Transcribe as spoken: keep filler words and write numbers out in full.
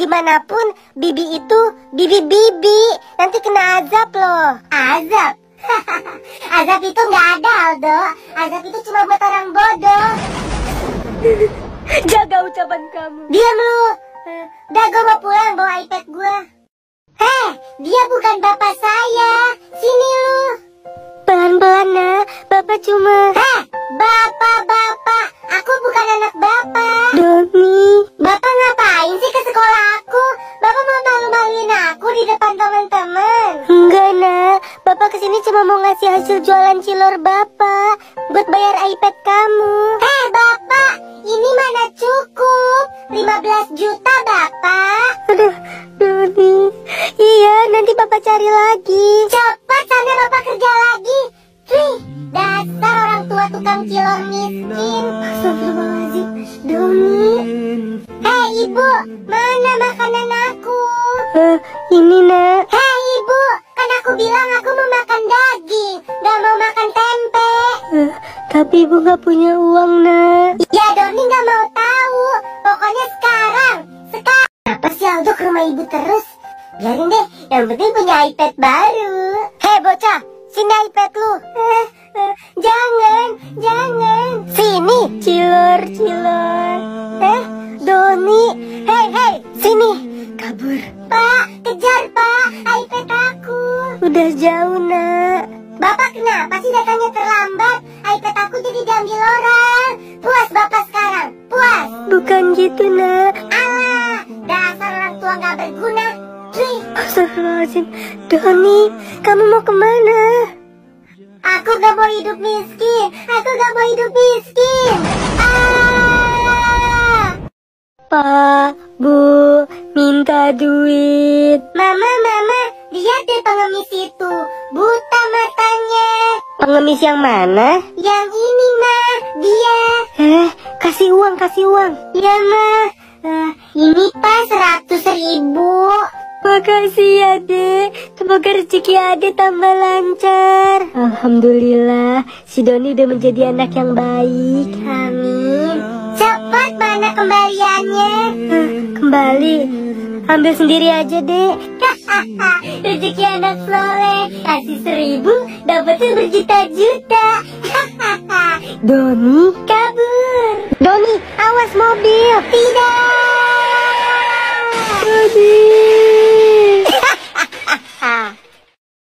gimana pun Bibi itu Bibi-Bibi. Nanti kena azab loh. Azab? Azab itu nggak ada, Aldo. Azab itu cuma buat orang bodoh. Jaga ucapan kamu. Diam lu. Udah, gue mau pulang bawa iPad gue. Heh, dia bukan bapak saya. Sini lu. Pelan-pelan nak, bapak cuma. Heh, bapak-bapak. Aku bukan anak bapak. Doni. Bapak ngapain sih ke sekolah aku? Bapak mau malu-maluin aku di depan teman-teman. Enggak nak, bapak kesini cuma mau ngasih hasil jualan cilor bapak buat bayar iPad kamu. Heh bapak, ini mana cukup? lima belas juta bapak. Aduh, Doni. Iya, nanti bapak cari lagi. Cepat sana bapak kerja lagi. Wih, dasar orang tua tukang cilor miskin. Astagfirullahaladzim, Doni. Hei ibu, mana makanan aku? Uh, ini nak. Hei ibu, kan aku bilang aku mau makan daging, gak mau makan tempe. Uh, tapi ibu gak punya uang nak. Ya Doni gak mau tahu. Pokoknya sekarang, sekarang. Apa sih Aldo ke rumah ibu terus? Biarin deh, yang penting punya iPad baru. Hei bocah, sini iPad lu. Eh, eh, jangan, jangan. Sini, Cilor, cilor. eh, Doni. Hei, hei, sini. Kabur. Pak, kejar pak, iPad aku. Udah jauh nak. Bapak kenapa sih datangnya terlambat? iPad aku jadi diambil orang. Puas bapak sekarang, puas. Bukan gitu nak. Alah, dasar orang tua gak berguna. Wih, Astagfirullahaladzim, Doni, kamu mau kemana? aku gak mau hidup miskin. Aku gak mau hidup miskin. Ah! Pak, Bu, minta duit. Mama, mama, lihat deh pengemis itu. Buta matanya. Pengemis yang mana? Yang ini mah, dia. Eh, kasih uang, kasih uang. Ya mah, eh, ini pas seratus ribu. Makasih ya dek, semoga rezeki adek tambah lancar. Alhamdulillah, si Doni udah menjadi anak yang baik. Amin. Cepat mana kembaliannya? Eh, kembali, ambil sendiri aja dek. Rezeki anak soleh, kasih seribu, dapetnya berjuta-juta. Doni, Kabur. Doni, awas mobil. Tidak. Doni.